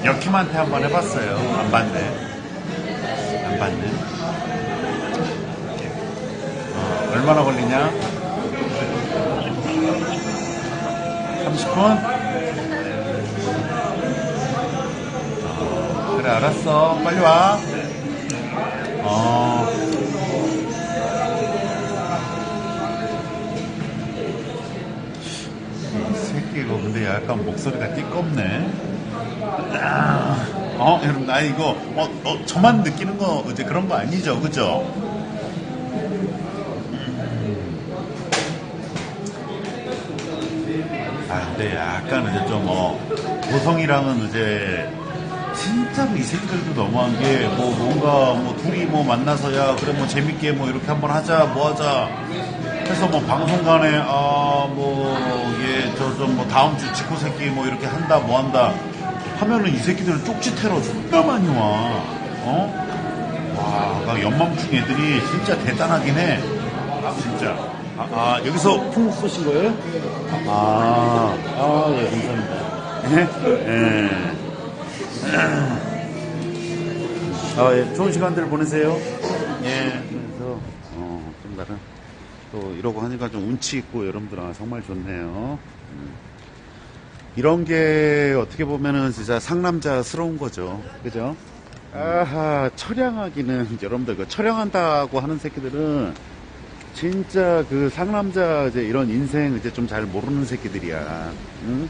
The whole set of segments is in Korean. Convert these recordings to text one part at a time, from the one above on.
여킴한테 한번 해봤어요. 안 받네. 안 받네. 얼마나 걸리냐? 30분? 그래, 알았어. 빨리 와. 이 새끼 이거 근데 약간 목소리가 띠껍네. 여러분, 나 이거, 저만 느끼는 거, 이제 그런 거 아니죠? 그죠? 근데 약간 이제 좀, 보성이랑은 이제, 진짜로 이 새끼들도 너무한 게, 뭔가, 둘이 만나서야, 그래, 재밌게 이렇게 한번 하자, 뭐 하자. 해서 방송간에, 다음 주 지코 새끼 이렇게 한다, 뭐 한다. 하면은 이 새끼들은 쪽지 테러 존나 많이 와. 와, 연맘충 애들이 진짜 대단하긴 해. 진짜. 여기서 풍 쏘신 거예요? 예, 감사합니다. 예. 좋은 시간들 보내세요. 예. 그래서, 좀 나름, 또 이러고 하니까 좀 운치 있고, 여러분들, 정말 좋네요. 이런 게 어떻게 보면은 진짜 상남자스러운 거죠. 그죠? 처량하기는, 여러분들, 처량한다고 하는 새끼들은 진짜 그 상남자 이제 이런 인생 이제 좀 잘 모르는 새끼들이야. 응?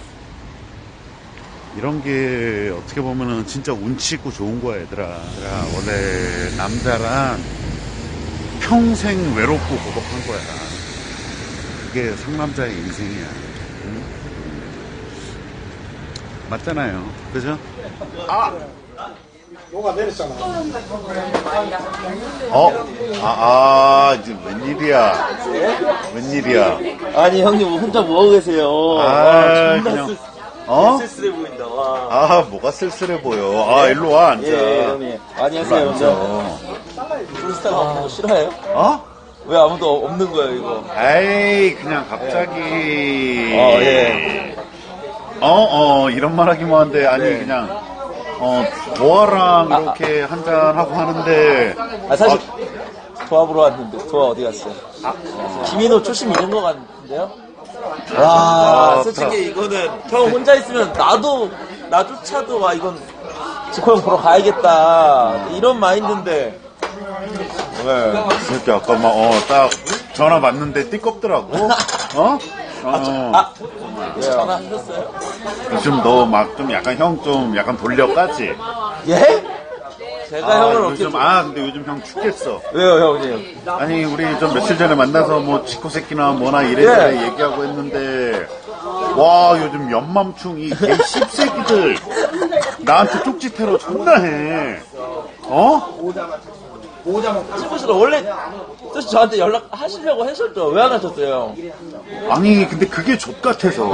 이런 게 어떻게 보면은 진짜 운치 있고 좋은 거야, 얘들아. 원래 남자란 평생 외롭고 고독한 거야. 그게 상남자의 인생이야. 응? 맞잖아요. 그죠? 뭐가 내렸잖아. 이제 웬일이야. 웬일이야. 아니 형님 혼자 뭐 하고 계세요? 그냥, 쓸쓸해 보인다. 와. 뭐가 쓸쓸해 보여. 일로 와, 앉아. 예, 형님. 안녕하세요, 앉아. 풀스타가 없는 거 싫어해요? 왜 아무도 없는 거예요, 이거? 에이, 그냥 갑자기. 예. 이런 말 하기만 한데, 아니, 네. 그냥, 도화랑 이렇게 한잔하고 하는데. 사실 도와 보러 왔는데 도와 어디 갔어요? 김인호 초심 있는 거 같은데요? 와, 솔직히 이거는 형 혼자 있으면 나조차도 이건 지코 형 보러 가야겠다 이런 마인드인데. 왜? 그렇게 아까 딱 전화 받는데 띠껍더라고. 전화하셨어요? 요즘 너 좀 약간 형 좀 약간 돌려까지. 예? 제가 형을 어떻게 근데 요즘 형 죽겠어. 왜요 형님? 아니 우리 좀 며칠 전에 만나서 지코 새끼나 뭐나 이래저래 얘기하고 했는데 와 요즘 연맘충 이 씹새끼들 나한테 쪽지 테러 존나 해. 친구시로 원래 저한테 연락하시려고 하셨죠? 왜 안 하셨어요? 아니 근데 그게 족같아서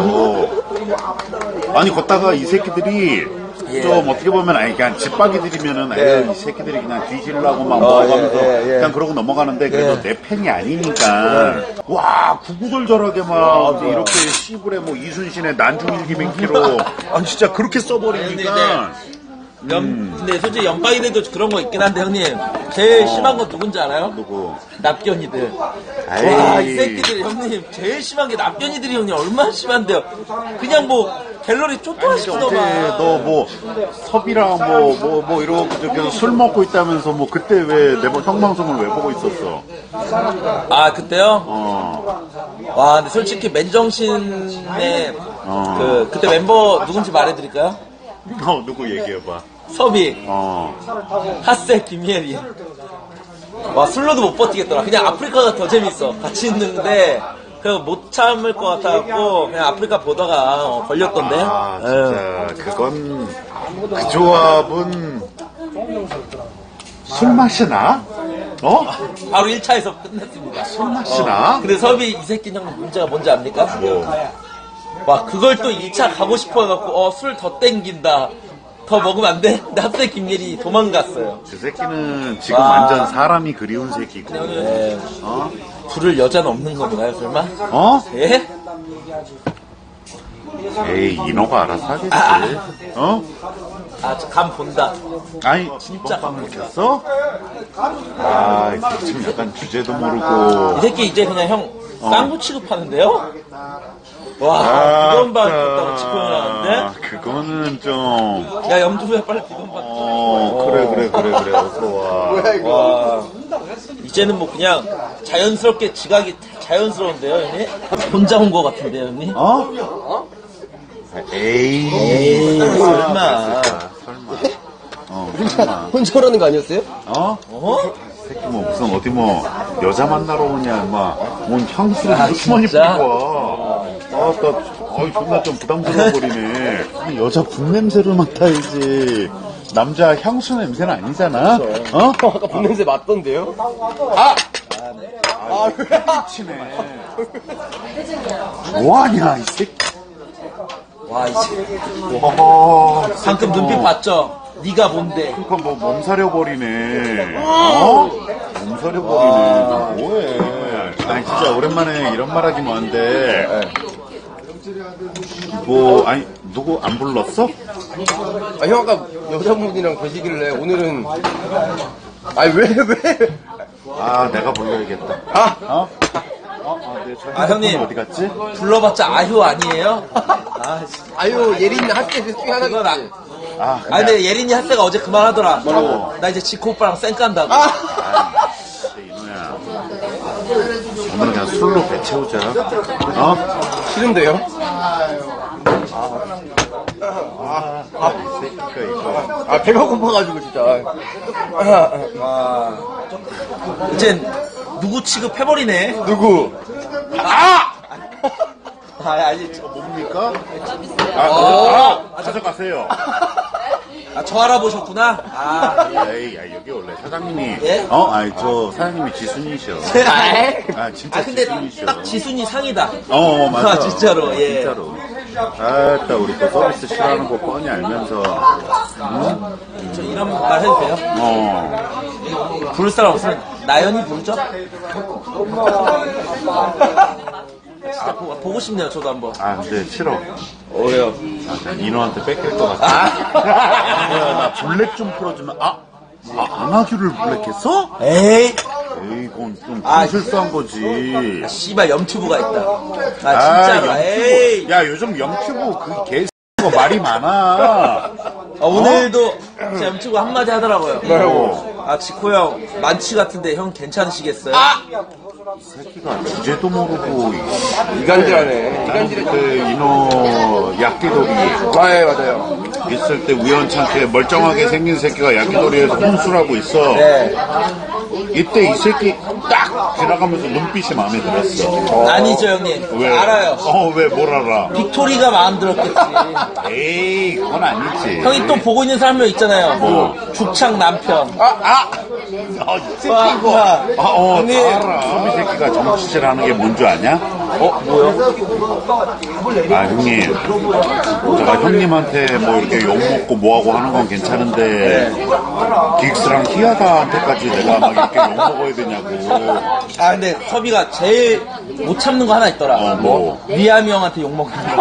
아니 걷다가 이 새끼들이 좀 어떻게 보면 그냥 집박이들이면은 이 새끼들이 그냥 뒤질라고 막 먹어가면서 그냥 그러고 넘어가는데 그래도 내 팬이 아니니까 와 구구절절하게 막 이렇게 씨불에 이순신의 난중일기맹키로 진짜 그렇게 써버리니까 근데 솔직히 연방이들도 그런 거 있긴 한데 형님 제일 심한 건 누군지 알아요? 누구? 납견이들. 와, 이 새끼들 형님 제일 심한 게 납견이들이 형님 얼마나 심한데요. 그냥 갤러리 쪼토하시더만. 너 섭이랑 이러고 계속 술 먹고 있다면서 그때 왜 내 형 방송을 왜 보고 있었어? 그때요? 와, 근데 솔직히 맨정신의 그때 멤버 누군지 말해드릴까요? 누구 얘기해봐. 섭이, 핫세, 김예리. 와, 술로도 못 버티겠더라. 그냥 아프리카가 더 재밌어. 같이 있는데, 그래서 못 참을 것 같아갖고, 그냥 아프리카 보다가 걸렸던데. 진짜, 그건, 그 조합은, 술 마시나? 바로 1차에서 끝냈습니다. 술 마시나? 근데 섭이 이 새끼 형 문제가 뭔지 압니까? 와, 그걸 또 2차 가고 싶어 해갖고, 술 더 땡긴다. 더 먹으면 안 돼? 근데 합세 김예리 도망갔어요. 그 새끼는 지금 완전 사람이 그리운 새끼고. 부를 여자는 없는 건가요, 설마? 예? 에이, 인호가 알아서 하겠지. 감 본다. 아니 진짜 감을 켰어? 아 지금 약간 주제도 모르고 이 새끼 이제 그냥 형 쌍구 취급하는데요? 와, 아, 비건반 줬다고 지표를 하는데? 그거는 좀 야, 염두에 빨리 비건반. 그래 어서 와. 와, 이제는 뭐 그냥 자연스럽게 지각이 자연스러운데요, 형님? 혼자 온 거 같은데요, 형님? 에이 설마. 설마 혼자 오라는 거 아니었어요? 새끼 뭐 무슨 어디 뭐 여자 만나러 오냐 뭔 향수를 이렇게 많이 진짜? 뿌리고 와. 존나 좀 부담스러워 버리네. 여자 분 냄새를 맡아야지. 남자 향수 냄새는 아니잖아. 아까 본 냄새 맞던데요? 미치네. 뭐하냐 이 새끼. 와, 이제. 와. 방금 눈빛 봤죠? 네가 뭔데? 그러니까 뭐 몸사려 버리네. 몸사려 버리네. 뭐해? 아니 진짜 오랜만에 이런 말하기 뭐한데. 아니 누구 안 불렀어? 형 아까 여자분이랑 계시길래 오늘은 왜? 내가 불러야겠다. 네, 형님. 어디 갔지? 불러봤자 아효 아니에요? 아유 예린 학교 중에 하나 그건 있지. 근데 예린이 학생가 어제 그 말 하더라. 뭐라고? 나 이제 지코 오빠랑 쌩 깐다고. 이노야. 오늘 그냥 술로 배 채우자. 싫은데요? 이 새끼가 이거. 배가 고파가지고 진짜. 이젠 누구 취급해버리네. 누구? 아니, 뭡니까? 가져가세요. 저 알아보셨구나. 에이, 여기 원래 사장님이. 예? 저 사장님이 지순이셔. 진짜 근데 지순이셔. 딱 지순이 상이다. 맞아. 진짜로, 예. 진짜로. 우리 또 서비스 싫어하는 거 뻔히 알면서. 저 이런 말 해도 돼요? 부를 사람 없으면 나연이 부르죠? 진짜 보고 싶네요, 저도 한번. 근데 싫어. 왜요? 인호한테 뺏길 것 같아. 나 블랙 좀 풀어주면, 안하규를 블랙했어? 에이, 그건 좀 실수한 거지. 씨발 염튜브가 있다. 진짜로. 에이. 야, 요즘 영튜브 그 개X거 말이 많아. 오늘도 제 염튜브 한마디 하더라고요. 뭐라고? 지코 형, 만취 같은데 형 괜찮으시겠어요? 이 새끼가 주제도 모르고. 이간질하네. 그 인호 약기돌이 맞아요. 있을 때 우연찮게 멀쩡하게 생긴 새끼가 약기돌이에서 혼술하고 있어. 네. 이때 이 새끼 딱 지나가면서 눈빛이 마음에 들었어. 아니죠, 형님. 왜? 알아요. 왜 뭘 알아? 빅토리가 마음 들었겠지. 에이, 그건 아니지. 형이 또 보고 있는 사람 명 있잖아요. 죽창 남편. 이 새끼 이거. 형님. 알아. 소비 새끼가 정치질 하는 게 뭔 줄 아냐? 뭐요? 형님. 제가 형님한테 뭐 이렇게 욕먹고 뭐하고 하는 건 괜찮은데, 긱스랑 히아다한테까지 내가 막 이렇게 욕먹어야 되냐고. 근데 섭이가 제일 못 참는 거 하나 있더라. 뭐? 위암이 형한테 욕먹는 거.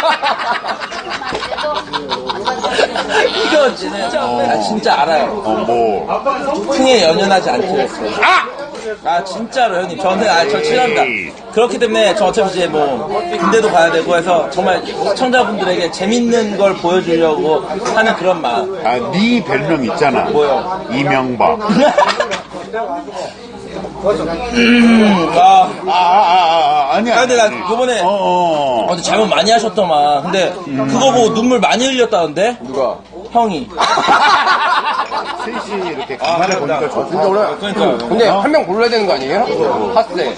이거 진짜, 진짜 알아요. 풍에 연연하지 않기로 했어요. 진짜로 형님. 저한테, 저 친합니다. 그렇기 때문에 저 어차피 이제 뭐, 군대도 가야 되고 해서 정말 시청자분들에게 재밌는 걸 보여주려고 하는 그런 마음. 네 별명 있잖아. 뭐요? 이명박. 아니야. 근데 나 요번에 어제 잘못 많이 하셨더만. 근데 그거 보고 눈물 많이 흘렸다던데? 누가? 형이. 셋이 이렇게 간만에 보니까 좋다. 그러니까. 근데 한 명 골라야 되는 거 아니에요? 핫세.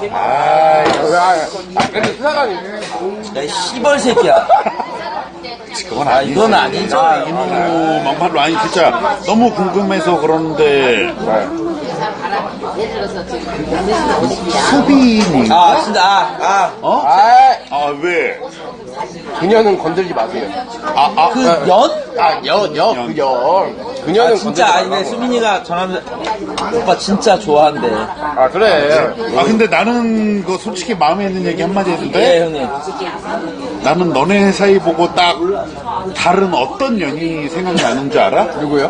근데 수사관이. 야, 이 씨벌 새끼야. 그건 아니지. 이건 아니죠. 이놈 막말로 아니 진짜 너무 궁금해서 그러는데 수빈이 진짜 왜? 그녀는 건들지 마세요. 그 연? 그 연. 그녀는 진짜 건들지 아니 근데 말라고. 수민이가 전화하면 오빠 진짜 좋아한대. 아, 그래. 아 근데 나는 그 솔직히 마음에 있는 얘기 한마디 해도 네 돼? 형님. 나는 너네 사이 보고 딱 다른 어떤 연이 생각나는 줄 알아? 누구요?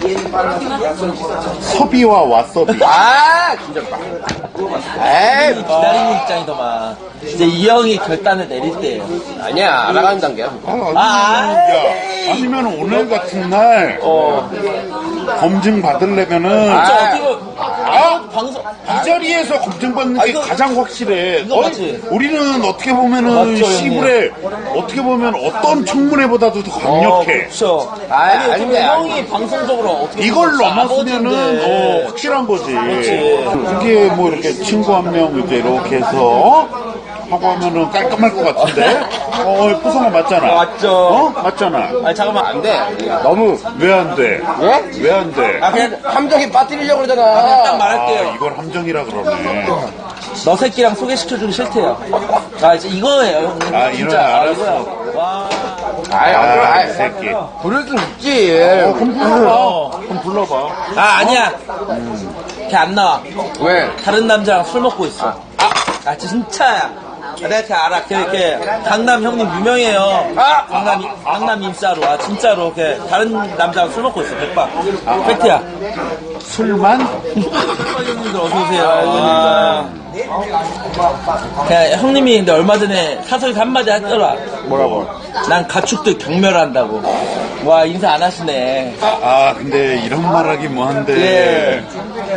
섭이와 왓섭이. 아, 진짜. 에이, 기다리는 입장이더만. 이제 이 형이 결단을 내릴 때예요. 아니야, 알아가는 단계야. 야, 아니면 오늘 같은 날 검증 받으려면은 저 아. 어떻게 보면 방송 이 자리에서 검증 받는 게 이거- 가장 확실해. 이거 맞지? 우리는 어떻게 보면은 맞죠, 시골에 어떻게 보면 어떤 청문회보다도 더 강력해. 그렇죠. 아, 아니 어떻게 보면 아니. 형이 방송적으로 어떻게 이걸 보면 넘었으면은 아버지인데. 확실한 거지. 그렇지. 그게 뭐 이렇게 친구 한 명 이제 이렇게 해서 하고 하면은 깔끔할 것 같은데. 포성아 맞잖아. 맞죠. 맞잖아. 아니 잠깐만 안 돼. 너무. 왜 안 돼? 예? 왜 안 돼? 아 그냥 함정이 빠뜨리려고 딱 그러잖아. 말할게요. 이걸 함정이라 그러네. 너 새끼랑 소개시켜주기 싫대요. 아 이제 이거예요 형님. 아, 진짜 이런 알았어. 이거야. 와. 아, 이 새끼. 부를 순 있지. 그럼 불러봐. 그럼 불러봐. 아 아니야. 걔 안 나와. 왜? 다른 남자랑 술 먹고 있어. 아 진짜야. 내가 걔 알아. 걔 강남 형님 유명해요. 강남 인싸로. 아 진짜로. 걔 다른 남자랑 술 먹고 있어. 백박. 팩트야. 술만? 형님들 어서 오세요. 그냥 형님이 근데 얼마 전에 사석에서 한마디 했더라. 뭐라고? 난 가축들 경멸한다고. 와 인사 안 하시네. 아, 근데 이런 말 하긴 뭐한데.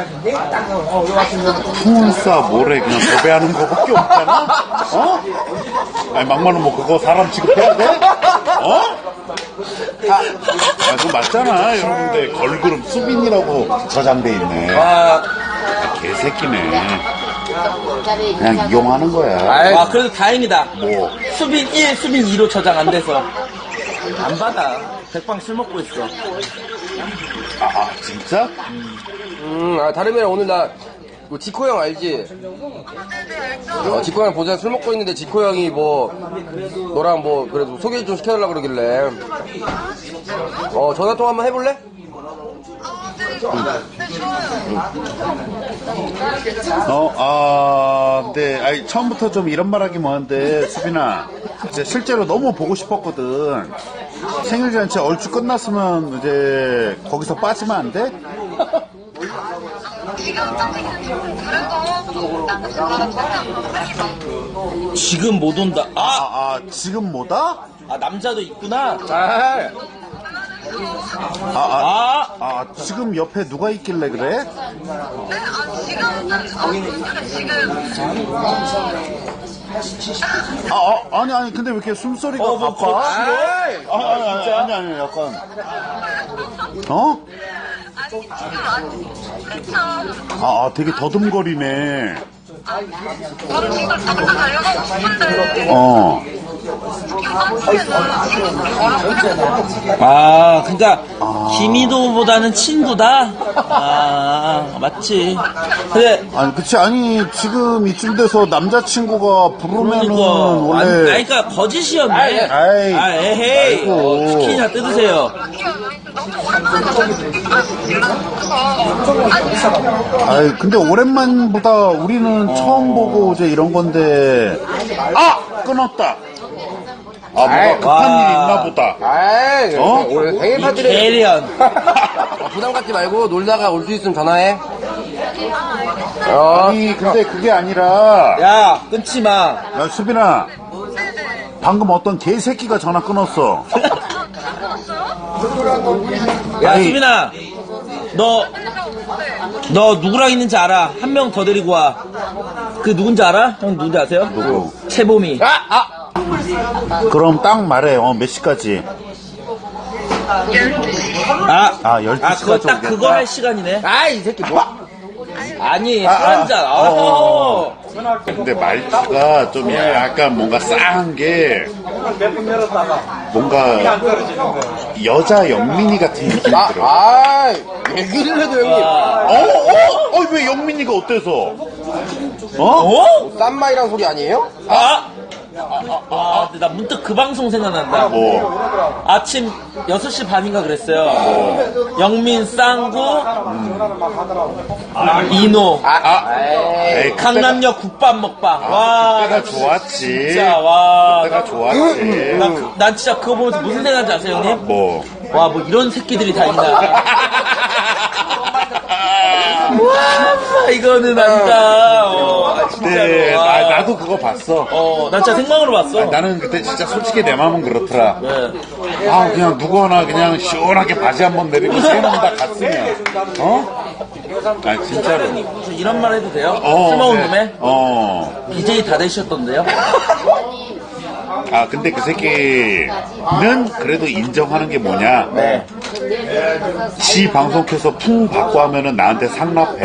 풍운싸 모래 그냥 도배하는 거밖에 없잖아? 아니, 막말로 뭐 그거 사람 취급해야 돼? 아, 그거 맞잖아. 여러분들 걸그룹 수빈이라고 저장돼 있네. 와, 개새끼네. 그냥 이용하는 거야. 와 그래도 다행이다. 뭐. 수빈 1, 수빈 2로 저장 안 돼서. 안 받아. 백방 술 먹고 있어. 진짜? 다름이랑 오늘 뭐 지코 형 알지? 지코 형 보자 술 먹고 있는데 지코 형이 뭐 너랑 뭐 그래도 소개 좀 시켜달라 그러길래 전화 통화 한번 해볼래? 근데, 아니, 처음부터 좀 이런 말 하기 뭐한데, 수빈아. 이제 실제로 너무 보고 싶었거든. 생일잔치 얼추 끝났으면 이제 거기서 빠지면 안 돼? 지금 못 온다. 지금 뭐다? 남자도 있구나. 지금 옆에 누가 있길래 그래? 아니, 근데 왜 이렇게 숨소리가 바빠? 아니, 약간. 되게 더듬거리네. 그러니까 김희도보다는 친구다. 맞지. 근데 아니, 그치. 아니, 지금 이쯤 돼서 남자친구가 부르면은 원래. 그러니까 거짓이었네. 에헤이. 아이고. 치킨이나 뜯으세요. 아이, 근데 오랜만보다 우리는 처음 보고 이제 이런 건데. 끊었다. 뭐가 급한 일이 있나 보다. 오늘 생일 이 파티를 개련. 부담 갖지 말고 놀다가 올 수 있으면 전화해. 아니, 근데 그게 아니라. 야, 끊지 마. 야, 수빈아. 방금 어떤 개새끼가 전화 끊었어. 야, 아니. 수빈아. 너 누구랑 있는지 알아. 한 명 더 데리고 와. 그 누군지 알아? 형 누군지 아세요? 누구? 채봄이. 그럼 딱 말해. 몇 시까지? 12시까지 그거 딱 오겠다. 그거 할 시간이네. 이 새끼 뭐? 아니, 술 한잔. 근데 말투가 좀 약간 뭔가 싸한 게 뭔가 여자 영민이 같은 느낌이 들어. 얘기를 해도 형님. 왜 영민이가 어때서? 쌈마이란 소리 아니에요? 와, 근데 나 문득 그 방송 생각난다. 뭐. 아침 6시 반인가 그랬어요. 영민, 쌍구, 이노, 에이, 강남역 국밥 먹방. 와, 그때가 좋았지. 진짜, 와. 그때가 좋았지. 난 진짜 그거 보면서 무슨 생각인지 아세요, 형님? 뭐. 와, 뭐 이런 새끼들이 다 있나. 와, 이거는 아니다. 진짜로. 네, 와. 나도 그거 봤어. 난 진짜 생방으로 봤어. 나는 그때 진짜 솔직히 내 마음은 그렇더라. 네. 그냥 누구 하나 그냥 시원하게 바지 한번 내리고 세 명 다 갔으면, 진짜로. 저 이런 말 해도 돼요? 술 먹은 놈에? BJ 다 되셨던데요? 근데 그 새끼는 그래도 인정하는 게 뭐냐. 네. 지 방송 켜서 풍 받고 하면은 나한테 상납해.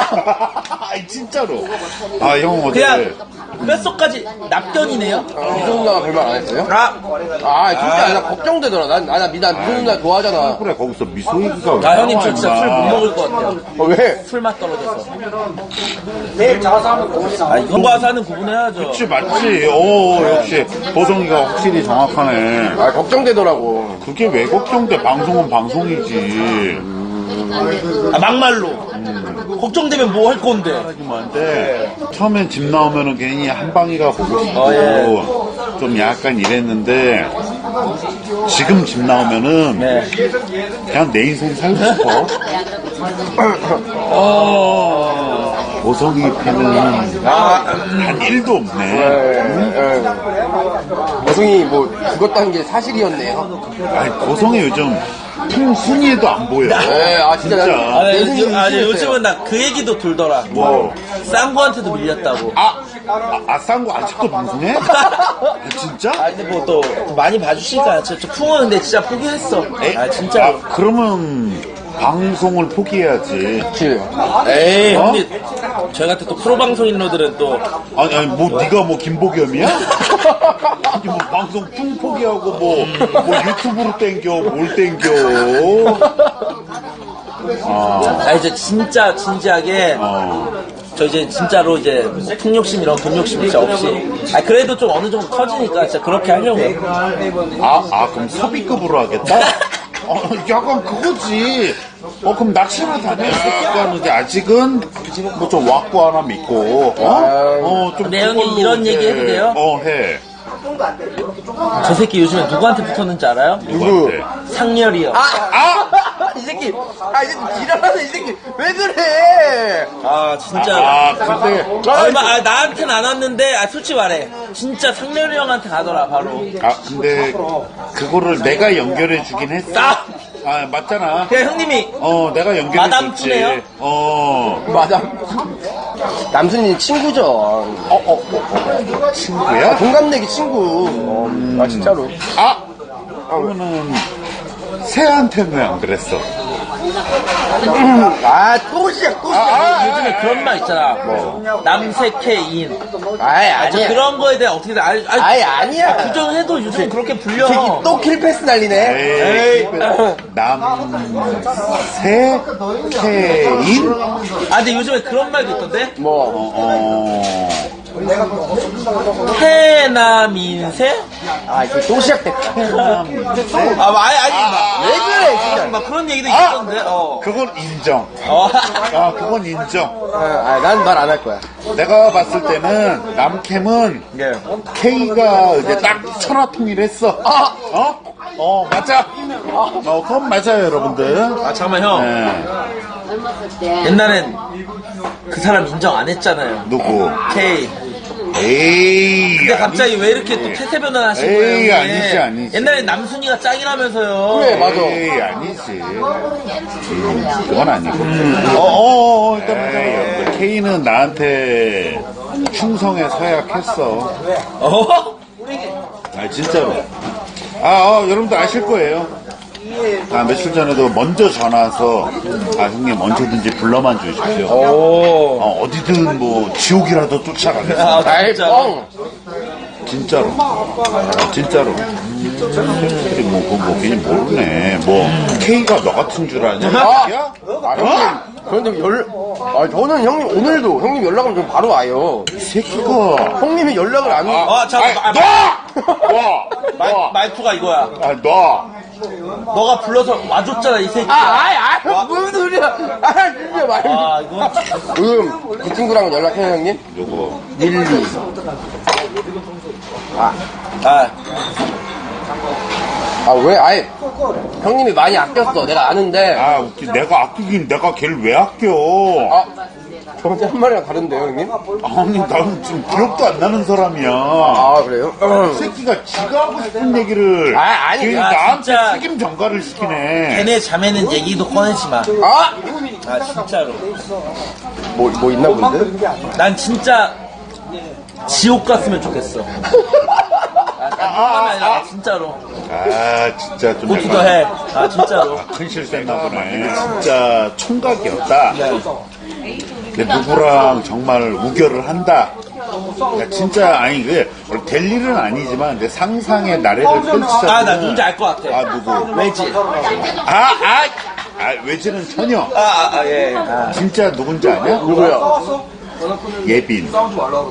진짜로. 형 어제. 그냥 뼛속까지 납견이네요? 미소 누나가 별말 안 했어요? 진짜 나 걱정되더라. 난 미소 누나 좋아하잖아. 그래, 거기서 미소 얘기가 왜 형님, 저 진짜 나와, 술 못 임마. 먹을 것 같아요. 왜? 술맛 떨어져서. 이건 과사는 구분해야죠. 그치, 맞지. 역시 보성이가 확실히 정확하네. 걱정되더라고. 그게 왜 걱정돼? 방송은 방송이지. 막말로. 걱정되면 뭐 할 건데. 근데 처음엔 집 나오면은 괜히 한방이가 보고 싶고 좀 약간 이랬는데 지금 집 나오면은 그냥 내 인생 살고 싶어. 보성이 팬은 한 1도 없네. 여성이 뭐 죽었다는 게 사실이었네요. 보성이 요즘 순위에도 안 보여. 진짜. 요즘은 나 그 얘기도 돌더라. 뭐? 쌍구한테도 밀렸다고. 쌍구 아직도 방송해? 진짜? 근데 뭐 또 많이 봐주시니까 저 풍은 근데 진짜 포기했어. 진짜. 그러면 방송을 포기해야지. 그치. 에이, 형님. 저희 같은 또 프로 방송인러들은 또. 아니, 뭐, 네가 뭐, 김보겸이야? 아니, 뭐, 방송 풍 포기하고, 뭐 유튜브로 땡겨, 뭘 땡겨. 이제 진짜 진지하게. 저 이제 진짜로 이제 뭐 풍욕심 이런 돈 욕심 진짜 없이. 그래도 좀 어느 정도 터지니까 진짜 그렇게 하려고요. 그럼 섭외급으로 하겠다? 약간 그거지. 그럼 낚시를 다녔으니까 이제 아직은 뭐 좀 왁구 하나 믿고, 좀. 근데 형님 그걸로 이런 이제, 얘기 해도 돼요? 해. 저 새끼 요즘에 누구한테 붙었는지 알아요? 누구한테? 상렬이요. 이 새끼. 이 새끼 지랄하네, 이 새끼. 왜 그래? 진짜. 근데. 나한테는 안 왔는데, 솔직히 말해. 진짜 상렬이 형한테 가더라, 바로. 근데 그거를 내가 연결해 주긴 했어. 맞잖아. 그냥 형님이. 내가 연결해 마담 줬지. 푸네요? 맞아. 남순이 친구죠. 친구야? 동갑내기 친구. 진짜로. 그러면은 새한테는 안 그랬어. 또 시작. 요즘에 그런 말 있잖아. 남색해인. 아니야. 그런 거에 대해 어떻게 아니야. 부정해도 요즘 그렇게 불려. 새끼 또 킬패스 날리네. 에이. 남새케인? 근데 요즘에 그런 말도 있던데? 해남인세? 이거 또 시작됐다. 왜 그래, 진짜. 막 그런 얘기도 있던데. 그건 인정. 그건 인정. 난 말 안 할 거야. 내가 봤을 때는 남캠은 K가 이제 딱 천하통일했어. 맞아. 그건 맞아요, 여러분들. 잠깐만 형. 옛날엔 그 사람 인정 안 했잖아요. 누구? K. 에이. 근데 갑자기 왜 이렇게 또 태세 변환하신 거예요? 에이, 형님? 아니지. 옛날에 남순이가 짱이라면서요. 그래, 맞아. 에이, 아니지. 그건 아니고. 일단 K는 나한테 충성에 서약했어. 진짜로. 여러분들 아실 거예요. 며칠 전에도 먼저 전화 와서 형님 언제든지 불러만 주십시오. 어디든 뭐 지옥이라도 쫓아가겠습니다. 진짜로. 진짜로. 새끼들이 뭐 괜히 모르네. K가 너 같은 줄 아냐? 야? 저는 저는 형님 오늘도 형님 연락하면 좀 바로 와요. 이 새끼가. 형님이 연락을 안 해. 말투가 이거야. 너! 너가 불러서 와줬잖아, 이 새끼. 무슨 소리야? 진짜 말. 이거. 그 친구랑 연락해요, 형님? 누구? 릴리. 왜? 형님이 많이 아꼈어. 내가 아는데. 웃기. 내가 아끼긴 내가 걔를 왜 아껴? 저한테 한 마리랑 다른데요, 형님? 아니, 나는 지금 기억도 안 나는 사람이야. 그래요? 이 새끼가 지가 하고 싶은 얘기를. 아니, 걔 야, 나한테 진짜. 책임 전가를 시키네. 걔네 자매는 얘기도 꺼내지 마. 진짜로. 뭐 있나 본데? 난 진짜 지옥 갔으면 좋겠어. 진짜로. 진짜 좀. 고투도 해. 진짜로. 큰 실수했나 보네. 진짜 총각이었다. 걔 누구랑 정말 우결을 한다. 야, 진짜, 아니, 될 일은 아니지만, 내 상상의 나래를 펼치자. 나 누군지 알 것 같아. 누구? 외지. 외지는 전혀. 예. 진짜 누군지 아냐? 누구야? 예빈. 진짜.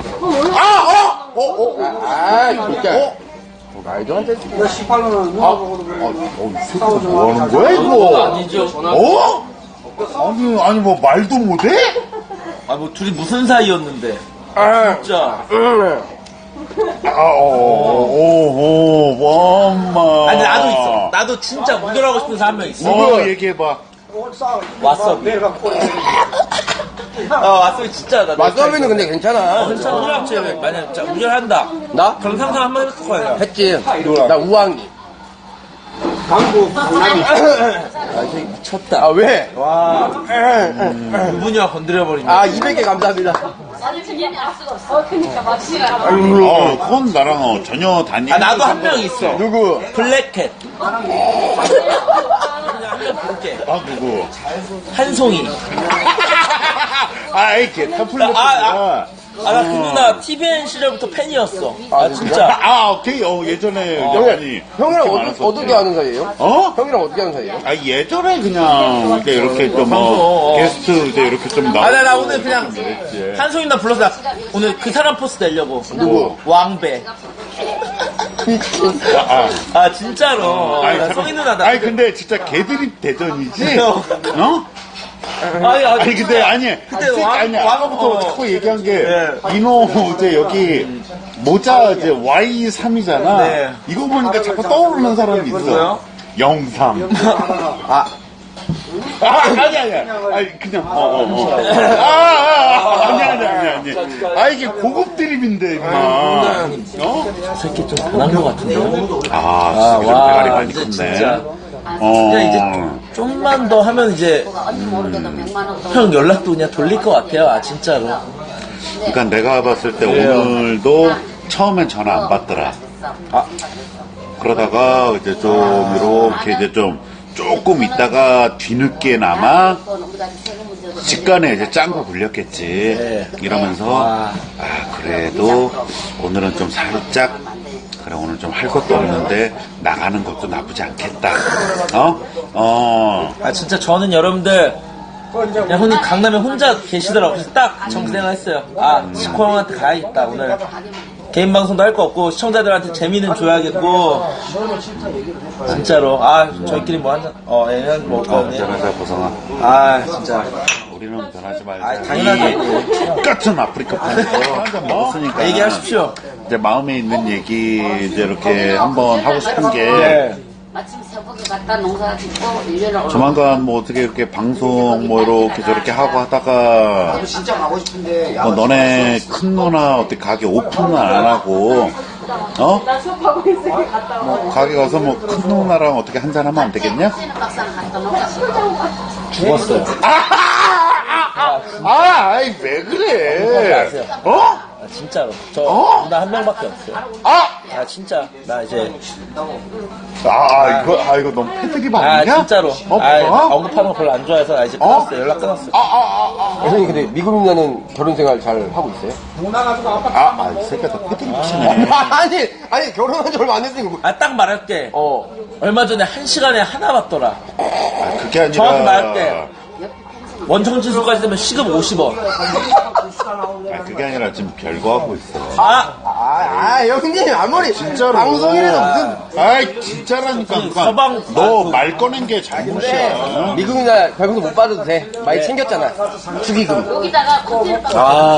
말도 안 되지. 이 새끼가 뭐 하는 거야, 이거? 아니죠. 아니, 뭐, 말도 못해? 뭐 둘이 무슨 사이였는데. 진짜. 엄마. 아니, 나도 있어. 나도 진짜 우결하고 싶은 사람 한 명 있어. 얘기해봐. 왔어. 왔어, 진짜. 마스터비는 근데 괜찮아. 괜찮아. 우결합체 만약 진짜 우결한다. 나? 그런 상상 한번 해볼 거야. 했지. 나 우왕이. 이 새끼 미쳤다. 왜? 유부녀 건드려버리네. 200개 감사합니다. 그니까 막시가 그건 나랑 전혀 단일. 나도 한 명 있어. 누구? 블랙캣. 그냥 한 명 부를게. 누구? 한송이. 이렇게 타플레트가. 나 그 누나 TVN 시절부터 팬이었어. 진짜. 오케이. 예전에 형이랑 많았었지. 어떻게 아는 사이예요? 형이랑 어떻게 아는 사이예요? 예전에 그냥 이렇게 좀 게스트 이렇게 좀 나오고. 나 오늘 그냥 한송이 나 불러서 오늘 그 사람 포스 내려고. 누구? 왕배. 진짜로. 성희 누나다. 근데 진짜 개드립 대전이지. 그때 아까부터 자꾸 얘기한 게 이노 이제 여기 모자 이제 Y3이잖아. 네. 이거 보니까 자꾸 떠오르는 사람이 있어. 누구요? 영상. 아니 그냥 아니 이게 고급 드립인데 임마. 저 새끼 좀 변한 것 같은데. 진짜 대가리 많이 컸네. 진짜. 이제 좀만 더 하면 이제 형 연락도 그냥 돌릴 것 같아요. 진짜로. 그러니까 내가 봤을 때 오늘도 처음엔 전화 안 받더라. 그러다가 이제 좀 이렇게 이제 좀 조금 있다가 뒤늦게나마 직관에 이제 짱구 굴렸겠지. 이러면서 그래도 오늘은 좀 살짝 그래 오늘 좀 할 것도 없는데 나가는 것도 나쁘지 않겠다. 진짜 저는 여러분들 그냥 형님 강남에 혼자 계시더라고요. 그래서 딱 정생했어요. 지코 형한테 가야겠다. 오늘 개인 방송도 할 거 없고 시청자들한테 재미는 줘야겠고 진짜로 저희끼리 뭐 한잔 뭐 변하자 보성아. 진짜 우리는 변하지 말자. 당연하죠. 똑같은 아프리카 편에서 한잔 먹었으니까 얘기하십시오. 이제 마음에 있는 얘기 이제 이렇게 한번 하고 싶은 게 마침 새벽에 갔다 농사 짓고 1년을 조만간 뭐 어떻게 이렇게 방송 뭐 이렇게 저렇게 하고 하다가 진짜 가고 싶은데 뭐 너네 큰 누나 어떻게 가게 오픈은 안 하고 나 수업하고 있으니 갔다 와. 가게 가서 뭐 큰 누나랑 어떻게 한잔 하면 안 되겠냐? 막상 갔다 농사 짓고 죽었어요. 아이 왜 그래? 진짜로. 저 누나 한 명밖에 없어요. 진짜 나 이제 이거 너무 패드립 아니냐? 진짜로. 보성아? 언급하는 거 별로 안 좋아해서 나 이제 끊었어요. 연락 끊었어요. 형님 근데 미국 누나는 결혼 생활 잘 하고 있어요? 이 새끼가 다 패드립 치네. 아니 결혼한 지 얼마 안 됐으니까. 딱 말할게. 얼마 전에 1시간에 하나 받더라. 그게 아니라 정확히 말할게. 원청지수까지 되면 시급 50원. 아, 그게 아니라 지금 별거 하고 있어. 형님, 아무리 진짜로. 방송이라도 무슨. 아이, 진짜라니까. 서방- 너 말 꺼낸 게 잘못이야. 미국이나 별풍선 못 받아도 돼. 많이 챙겼잖아. 축의금. 여기다가 커피를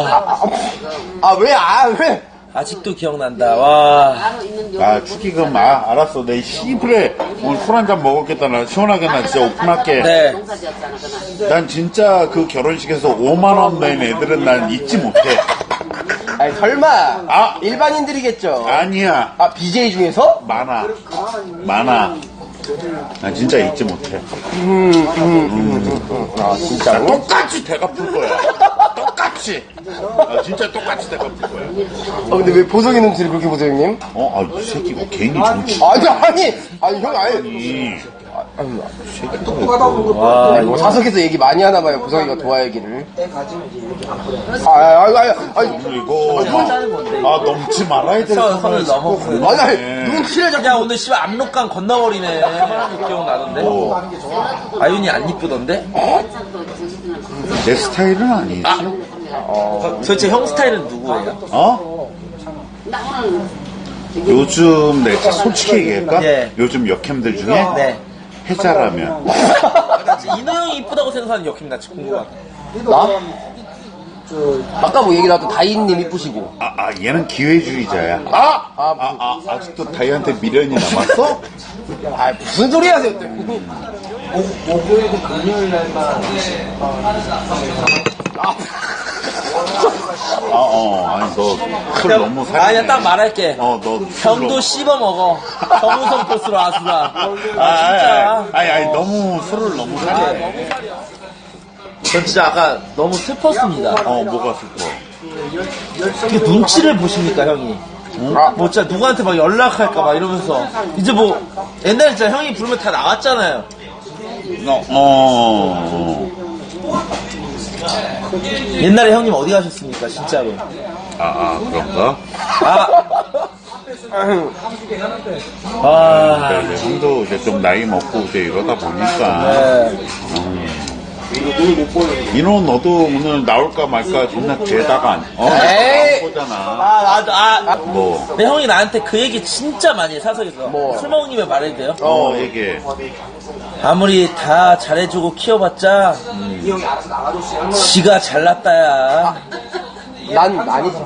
왜? 아직도 기억난다. 와. 바로 있는 요 아, 축의금, 알았어. 내 씨부레 오늘 술 한잔 먹었겠다. 나 시원하게 나 진짜 오픈할게. 네. 농사지었잖아 그날. 난 진짜 그 결혼식에서 5만원 낸 애들은 난 잊지 못해. 아니, 설마. 아. 일반인들이겠죠. 아니야. BJ 중에서? 많아. 난 진짜 잊지 못해. 진짜로? 똑같이 대가 풀 거야. 똑같이. 진짜 똑같이 대가 풀 거야. 근데 왜 보석이 눈치를 그렇게 보세요, 형님? 이 새끼가 괜히 정치. 아니, 형, 와. 뭐 사석에서 얘기 많이 하나 봐요, 보석이가 도화 얘기를. 이거 넘지 말아야 될 선을 넘어. 눈치를 야, 오늘 씨발 압록강 건너버리네. 하나도 기억나던데. 아윤이 안 이쁘던데? 내 스타일은 아니지. 도대체 형 스타일은 누구예요? 나 오늘 요즘 내가 솔직히 얘기할까? 네. 요즘 역캠들 중에 네. 해자라면. 나 진짜 인호 형이 이쁘다고 생각하는 역행 나 지금 궁금하다. 나? 아까 뭐 얘기 나왔던 다인님 이쁘시고. 얘는 기회주의자야. 아직도 다이한테 미련이 남았어? 무슨 소리 하세요, 또. 아니, 너 술 너무 살이. 아니야, 딱 말할게. 너. 병도 씹어 먹어. 정우성 코스로 아수라. 진짜. 아니, 너무 술을 너무 살해. 전 진짜 아까 너무 슬펐습니다. 뭐가 슬퍼. 이게 눈치를 보십니까, 형이? 뭐 진짜 누구한테 막 연락할까 막 이러면서 이제 뭐 옛날에 진짜 형이 부르면 다 나갔잖아요. 옛날에 형님 어디 가셨습니까, 진짜로? 그런가? 네, 형도 이제 좀 나이 먹고 이제 이러다 보니까. 네. 민호 너도 오늘 나올까 말까 존나 죄다가 에이. 보잖아. 뭐. 근데 형이 나한테 그 얘기 진짜 많이 해, 사석에서. 뭐? 술 먹으면 말해도 돼요? 얘기해. 아무리 다 잘해주고 키워봤자 지가 잘났다야. 난 아니지.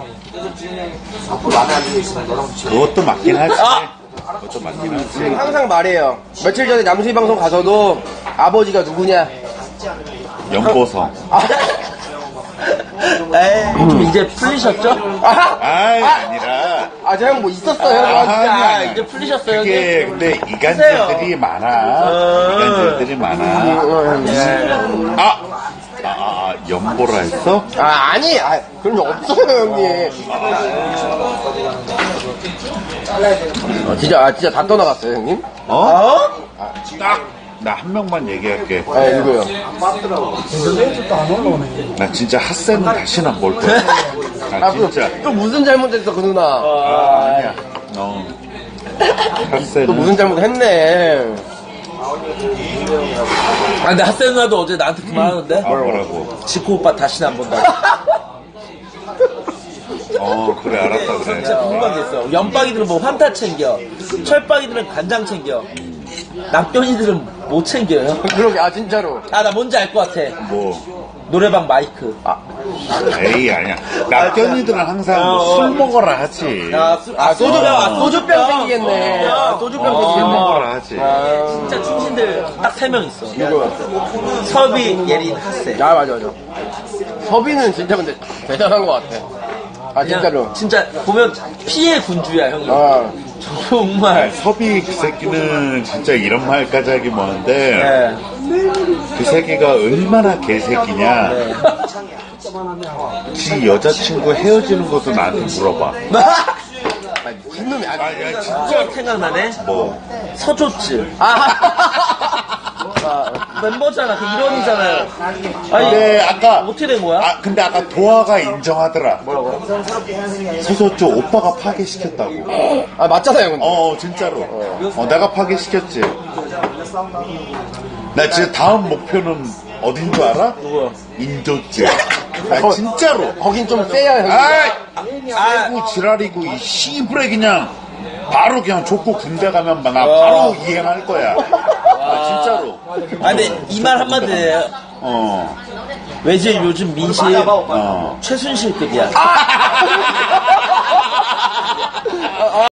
그것도 맞긴 하지. 그것도 맞긴 하지. 항상 말해요. 며칠 전에 남수희 방송 가서도 아버지가 누구냐? 연보성. 에이, 좀 이제 풀리셨죠? 아니라. 저 형 뭐 있었어요? 아니야. 이제 풀리셨어요, 그게 형님? 근데 이간질들이 많아. 이간질들이 많아. 연보라 했어? 아니, 그런 적 없어요, 형님. 진짜 다 떠나갔어요, 형님? 나 한 명만 얘기할게. 누구요? 나 진짜 핫센은 다시는 안 볼 거야. 진짜. 또 무슨 잘못했어, 그 누나? 아니야. 또 핫센은. 무슨 잘못했네. 근데 핫세 누나도 어제 나한테 그 말 하는데? 뭐라고? 지코 오빠 다시는 안 본다고. 그래, 알았다, 그래. 진짜 궁금한 게 있어. 연빵이들은 뭐 환타 챙겨, 철빵이들은 간장 챙겨, 남편이들은 뭐 챙겨요? 그러게, 진짜로. 나 뭔지 알 것 같아. 뭐. 노래방 마이크. 에이, 아니야. 남편이들은 항상 술 먹어라 하지. 소주병 생기겠네. 소주병 술 생기겠네. 먹어라 하지. 진짜 충신들 딱 3명 있어. 섭이, 예린, 핫세. 맞아. 서비는 진짜 근데 대단한 것 같아. 진짜로. 진짜 보면 피해 군주야, 형이. 정말. 섭이 그 새끼는 진짜 이런 말까지 하기 뭐한데, 네. 그 새끼가 얼마나 개새끼냐. 지 여자친구 헤어지는 것도 나한테 물어봐. 미친놈이 야, 진짜 생각나네. 뭐. 서조츠. 멤버잖아. 그 일원이잖아요. 근데 아까, 어떻게 된 거야? 근데 아까 도화가 인정하더라. 뭐라고? 서서쪽 오빠가 파괴시켰다고. 맞잖아요, 근데. 진짜로. 내가 파괴시켰지. 나 진짜 다음 목표는 어딘 줄 알아? 누구야? 인도집. 아, 진짜로. 거긴 좀 세야, 형님. 세고 지랄이고, 이 씨부레 그냥, 바로 그냥 줬고 군대 가면 나 바로 이행할 거야. 진짜로. 아, 근데 이 말 한마디예요. 외질 요즘 민심 최순실급이야.